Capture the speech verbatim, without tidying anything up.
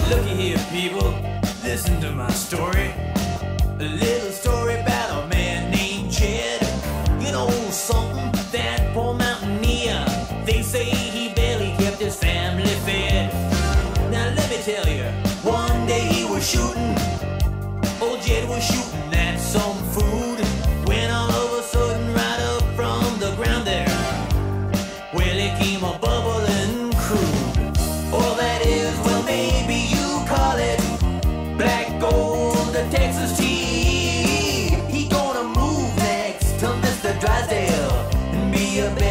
Looky here, people, listen to my story. A little story about a man named Jed. You know something, that poor mountaineer, they say he barely kept his family fed. Now let me tell you, one day he was shooting, old Jed was shooting at some food, when all of a sudden right up from the ground there, well, it came a bubbling crude. All that is, well, maybe you call it black gold, the Texas tea. He gonna move next to Mister Drysdale and be a